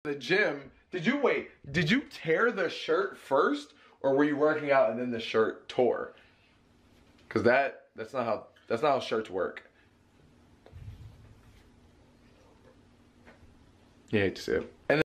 the gym, did you tear the shirt first, or were you working out and then the shirt tore? Cause that's not how shirts work. You hate to see it. And